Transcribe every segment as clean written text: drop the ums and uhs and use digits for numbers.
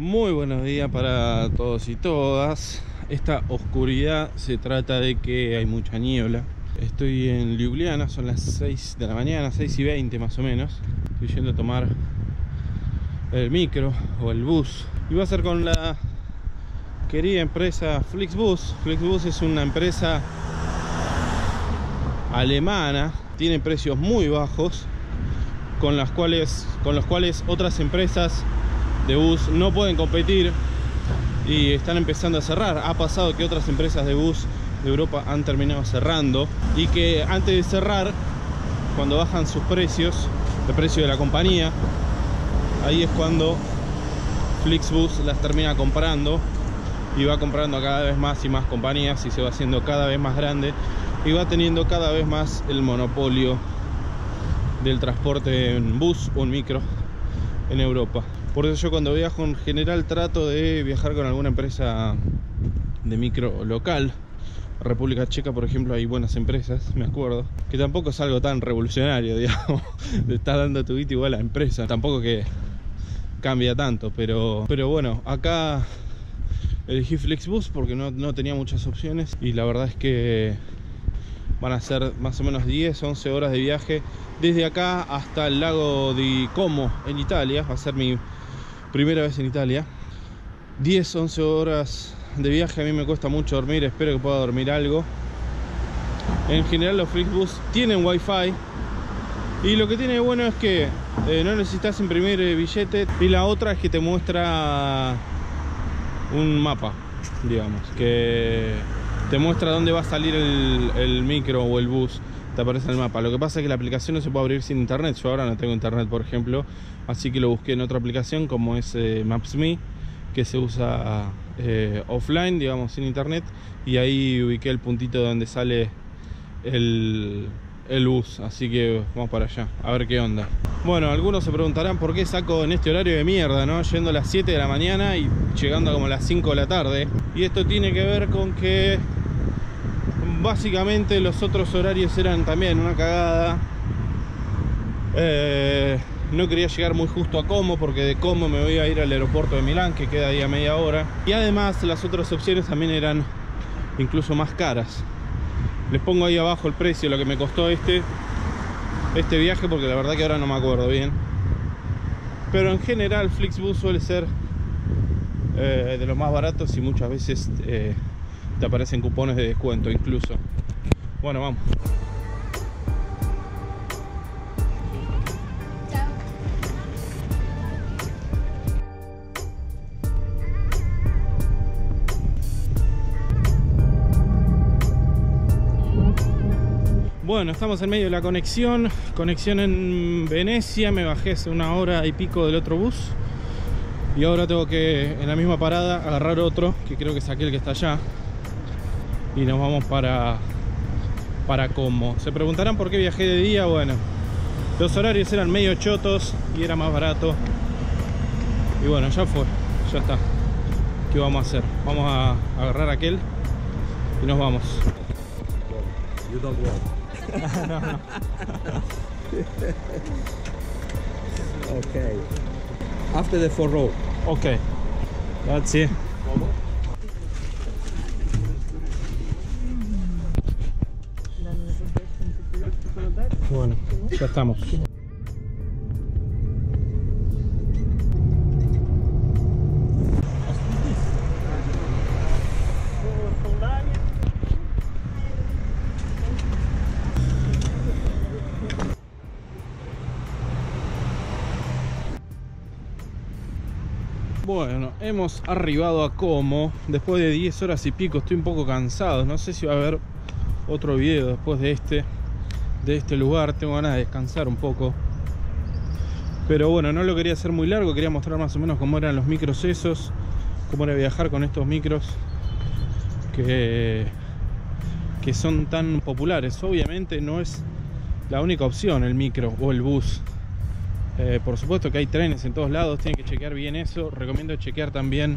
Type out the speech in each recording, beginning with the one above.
Muy buenos días para todos y todas. Esta oscuridad se trata de que hay mucha niebla. Estoy en Ljubljana, son las 6 de la mañana, 6:20 más o menos. Estoy yendo a tomar el micro o el bus. Y va a ser con la querida empresa Flixbus. Flixbus es una empresa alemana, tiene precios muy bajos con los cuales otras empresas de bus no pueden competir y están empezando a cerrar. Ha pasado que otras empresas de bus de Europa han terminado cerrando y que antes de cerrar, cuando bajan sus precios, el precio de la compañía, ahí es cuando Flixbus las termina comprando y va comprando a cada vez más y más compañías y se va haciendo cada vez más grande y va teniendo cada vez más el monopolio del transporte en bus o en micro en Europa. Por eso yo cuando viajo en general trato de viajar con alguna empresa de micro local. República Checa, por ejemplo, hay buenas empresas, me acuerdo, que tampoco es algo tan revolucionario, digamos, de estar dando tu guita igual a la empresa, tampoco que cambia tanto, pero bueno, acá elegí Flixbus porque no tenía muchas opciones y la verdad es que van a ser más o menos 10-11 horas de viaje desde acá hasta el lago de Como en Italia. Va a ser mi primera vez en Italia. 10-11 horas de viaje, a mí me cuesta mucho dormir, espero que pueda dormir algo. En general los Flixbus tienen wifi y lo que tiene de bueno es que no necesitas imprimir billete, y la otra es que te muestra un mapa, digamos, que te muestra dónde va a salir el micro o el bus, te aparece en el mapa. Lo que pasa es que la aplicación no se puede abrir sin internet. Yo ahora no tengo internet, por ejemplo, así que lo busqué en otra aplicación como es Maps.me, que se usa offline, digamos, sin internet, y ahí ubiqué el puntito donde sale el bus, así que vamos para allá a ver qué onda. Bueno, algunos se preguntarán por qué saco en este horario de mierda, ¿no? Yendo a las 7 de la mañana y llegando como a las 5 de la tarde. Y esto tiene que ver con que básicamente los otros horarios eran también una cagada. No quería llegar muy justo a Como, porque de Como me voy a ir al aeropuerto de Milán, que queda ahí a media hora. Y además las otras opciones también eran incluso más caras. Les pongo ahí abajo el precio, lo que me costó este viaje, porque la verdad que ahora no me acuerdo bien. Pero en general Flixbus suele ser de los más baratos y muchas veces te aparecen cupones de descuento incluso. Bueno, vamos. Bueno, estamos en medio de la conexión en Venecia. Me bajé hace una hora y pico del otro bus y ahora tengo que, en la misma parada, agarrar otro, que creo que es aquel que está allá, y nos vamos para Como. Se preguntarán por qué viajé de día. Bueno, los horarios eran medio chotos y era más barato, y bueno, ya fue, ya está. ¿Qué vamos a hacer? Vamos a agarrar aquel y nos vamos. You don't want. No. Okay. After the 4 row. Ok, grazie. Bueno, ya estamos. Bueno, hemos arribado a Como después de 10 horas y pico. Estoy un poco cansado, no sé si va a haber otro video después de este lugar. Tengo ganas de descansar un poco, pero bueno, no lo quería hacer muy largo. Quería mostrar más o menos cómo eran los micros esos, cómo era viajar con estos micros que son tan populares. Obviamente no es la única opción el micro o el bus. Por supuesto que hay trenes en todos lados, tienen que chequear bien eso. Recomiendo chequear también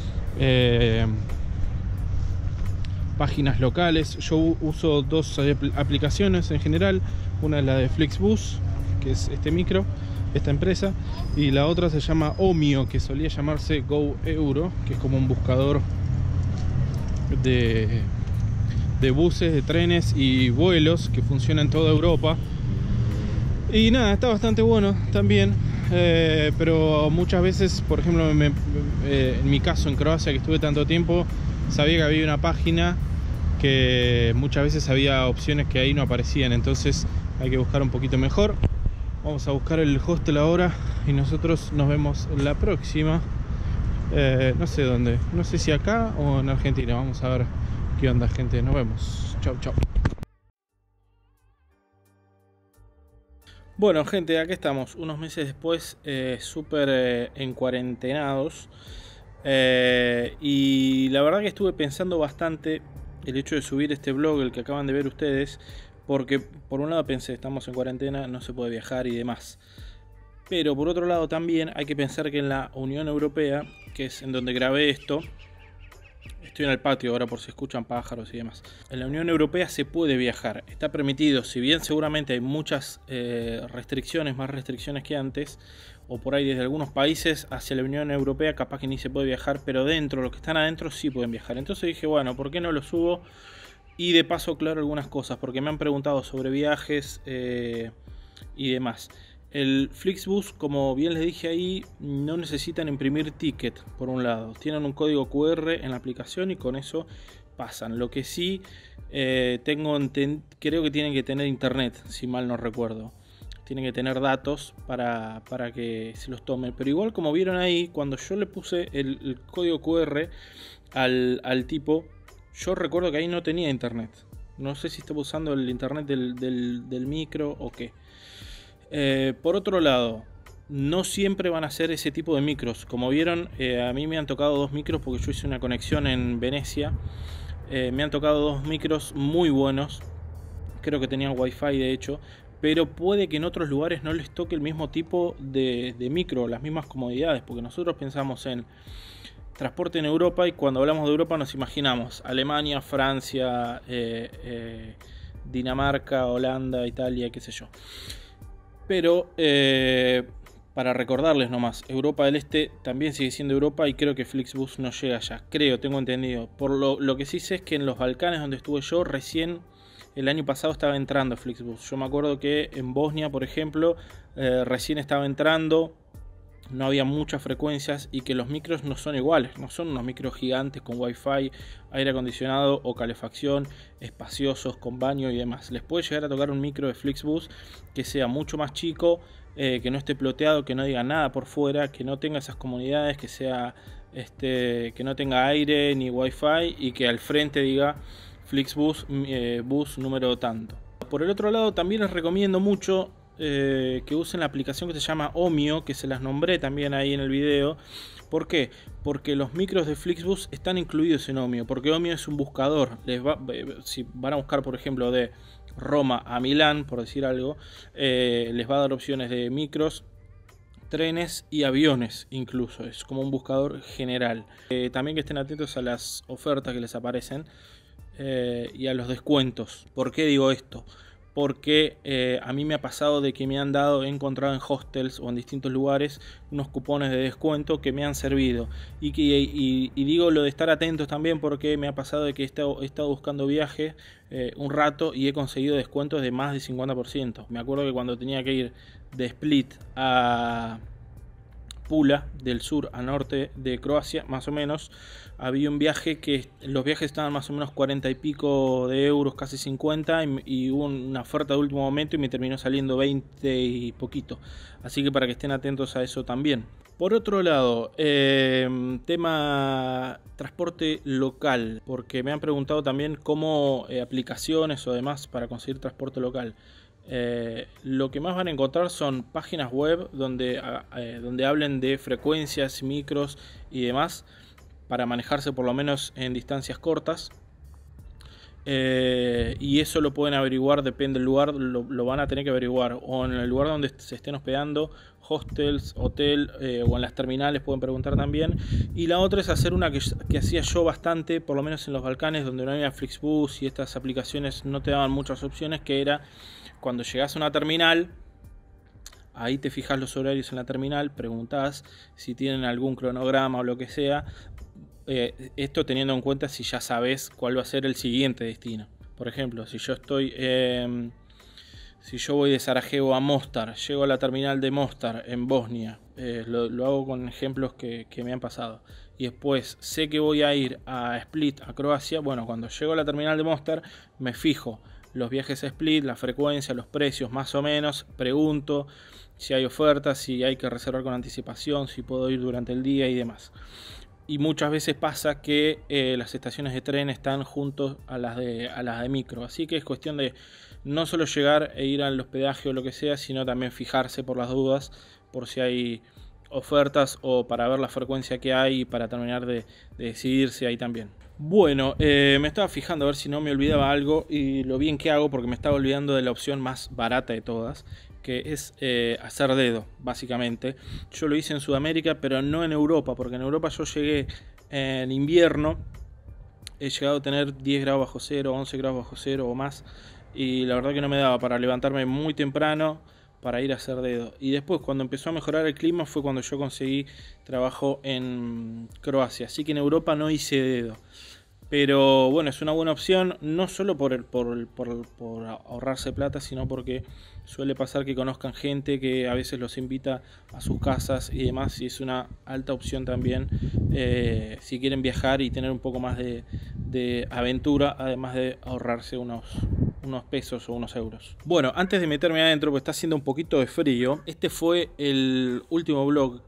páginas locales. Yo uso dos aplicaciones en general. Una es la de Flixbus, que es este micro, esta empresa, y la otra se llama Omio, que solía llamarse Go Euro, que es como un buscador de buses, de trenes y vuelos que funciona en toda Europa. Y nada, está bastante bueno también, pero muchas veces, por ejemplo, en mi caso en Croacia, que estuve tanto tiempo, sabía que había una página que muchas veces había opciones que ahí no aparecían, entonces hay que buscar un poquito mejor. Vamos a buscar el hostel ahora y nosotros nos vemos la próxima. No sé dónde, no sé si acá o en Argentina. Vamos a ver qué onda, gente. Nos vemos. Chau, chau. Bueno, gente, aquí estamos unos meses después, súper encuarentenados, y la verdad que estuve pensando bastante el hecho de subir este vlog, el que acaban de ver ustedes, porque por un lado pensé, estamos en cuarentena, no se puede viajar y demás, pero por otro lado también hay que pensar que en la Unión Europea, que es en donde grabé esto, estoy en el patio ahora por si escuchan pájaros y demás, en la Unión Europea se puede viajar, está permitido, si bien seguramente hay muchas restricciones, más restricciones que antes, o por ahí desde algunos países hacia la Unión Europea capaz que ni se puede viajar, pero dentro, los que están adentro sí pueden viajar. Entonces dije, bueno, ¿por qué no lo subo? Y de paso aclaro algunas cosas, porque me han preguntado sobre viajes y demás. El Flixbus, como bien les dije ahí, no necesitan imprimir ticket, por un lado. Tienen un código QR en la aplicación y con eso pasan. Lo que sí, creo que tienen que tener internet, si mal no recuerdo. Tienen que tener datos para que se los tomen. Pero igual, como vieron ahí, cuando yo le puse el código QR al tipo, yo recuerdo que ahí no tenía internet. No sé si estaba usando el internet del micro o qué. Por otro lado, no siempre van a ser ese tipo de micros. Como vieron, a mí me han tocado dos micros porque yo hice una conexión en Venecia. Me han tocado dos micros muy buenos. Creo que tenían wifi de hecho. Pero puede que en otros lugares no les toque el mismo tipo de micro, las mismas comodidades. Porque nosotros pensamos en transporte en Europa y cuando hablamos de Europa nos imaginamos Alemania, Francia, Dinamarca, Holanda, Italia, qué sé yo. Pero para recordarles nomás, Europa del Este también sigue siendo Europa y creo que Flixbus no llega allá. Creo, tengo entendido. Por lo que sí sé es que en los Balcanes donde estuve yo recién el año pasado estaba entrando Flixbus. Yo me acuerdo que en Bosnia, por ejemplo, recién estaba entrando. No había muchas frecuencias y que los micros no son iguales, no son unos micros gigantes con wifi, aire acondicionado o calefacción, espaciosos, con baño y demás. Les puede llegar a tocar un micro de Flixbus que sea mucho más chico, que no esté ploteado, que no diga nada por fuera, que no tenga esas comodidades, que sea que no tenga aire ni wifi y que al frente diga Flixbus bus número tanto. Por el otro lado también les recomiendo mucho que usen la aplicación que se llama Omio, que se las nombré también ahí en el video. ¿Por qué? Porque los micros de Flixbus están incluidos en Omio, porque Omio es un buscador. Si van a buscar, por ejemplo, de Roma a Milán, por decir algo, les va a dar opciones de micros, trenes y aviones incluso. Es como un buscador general. También que estén atentos a las ofertas que les aparecen y a los descuentos. ¿Por qué digo esto? Porque a mí me ha pasado de que he encontrado en hostels o en distintos lugares unos cupones de descuento que me han servido y digo lo de estar atentos también porque me ha pasado de que he estado buscando viajes un rato y he conseguido descuentos de más de 50%. Me acuerdo que cuando tenía que ir de Split a Pula, del sur a norte de Croacia, más o menos, había un viaje que los viajes estaban más o menos 40 y pico de euros, casi 50, y hubo una oferta de último momento y me terminó saliendo 20 y poquito. Así que para que estén atentos a eso también. Por otro lado, tema transporte local, porque me han preguntado también cómo aplicaciones o demás para conseguir transporte local. Lo que más van a encontrar son páginas web donde hablen de frecuencias, micros y demás para manejarse por lo menos en distancias cortas, y eso lo pueden averiguar, depende del lugar, lo van a tener que averiguar o en el lugar donde se estén hospedando, hostels, hotel, o en las terminales pueden preguntar también. Y la otra es hacer una que hacía yo bastante, por lo menos en los Balcanes donde no había Flixbus y estas aplicaciones no te daban muchas opciones, que era cuando llegas a una terminal ahí te fijas los horarios en la terminal, preguntás si tienen algún cronograma o lo que sea. Esto teniendo en cuenta si ya sabes cuál va a ser el siguiente destino. Por ejemplo, si yo voy de Sarajevo a Mostar, llego a la terminal de Mostar en Bosnia, lo hago con ejemplos que me han pasado, y después sé que voy a ir a Split, a Croacia. Bueno, cuando llego a la terminal de Mostar me fijo los viajes a Split, la frecuencia, los precios más o menos, pregunto si hay ofertas, si hay que reservar con anticipación, si puedo ir durante el día y demás. Y muchas veces pasa que las estaciones de tren están juntos a las de micro, así que es cuestión de no solo llegar e ir al hospedaje o lo que sea, sino también fijarse por las dudas, por si hay ofertas o para ver la frecuencia que hay y para terminar de decidirse ahí también. Bueno, me estaba fijando a ver si no me olvidaba algo, y lo bien que hago, porque me estaba olvidando de la opción más barata de todas, que es hacer dedo, básicamente. Yo lo hice en Sudamérica, pero no en Europa, porque en Europa yo llegué en invierno, he llegado a tener 10 grados bajo cero, 11 grados bajo cero o más, y la verdad que no me daba para levantarme muy temprano para ir a hacer dedo. Y después, cuando empezó a mejorar el clima, fue cuando yo conseguí trabajo en Croacia, así que en Europa no hice dedo. Pero bueno, es una buena opción, no solo por ahorrarse plata, sino porque suele pasar que conozcan gente que a veces los invita a sus casas y demás, y es una alta opción también si quieren viajar y tener un poco más de aventura, además de ahorrarse unos pesos o unos euros. Bueno, antes de meterme adentro, porque está haciendo un poquito de frío, este fue el último vlog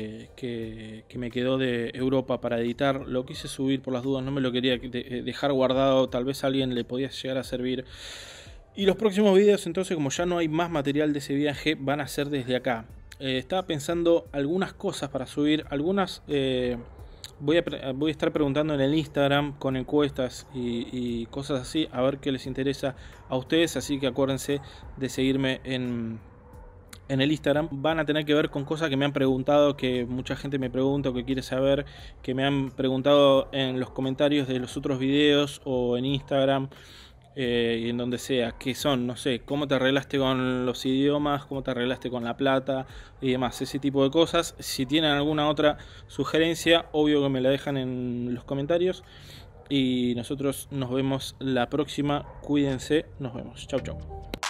que me quedó de Europa para editar. Lo quise subir por las dudas, no me lo quería dejar guardado, tal vez a alguien le podía llegar a servir. Y los próximos videos, entonces, como ya no hay más material de ese viaje, van a ser desde acá. Estaba pensando algunas cosas para subir, algunas voy a estar preguntando en el Instagram con encuestas y cosas así, a ver qué les interesa a ustedes, así que acuérdense de seguirme en el Instagram. Van a tener que ver con cosas que me han preguntado, que mucha gente me pregunta o que quiere saber, que me han preguntado en los comentarios de los otros videos o en Instagram. Y en donde sea, que son, no sé, cómo te arreglaste con los idiomas, cómo te arreglaste con la plata y demás, ese tipo de cosas. Si tienen alguna otra sugerencia, obvio que me la dejan en los comentarios, y nosotros nos vemos la próxima. Cuídense, nos vemos, chau chau.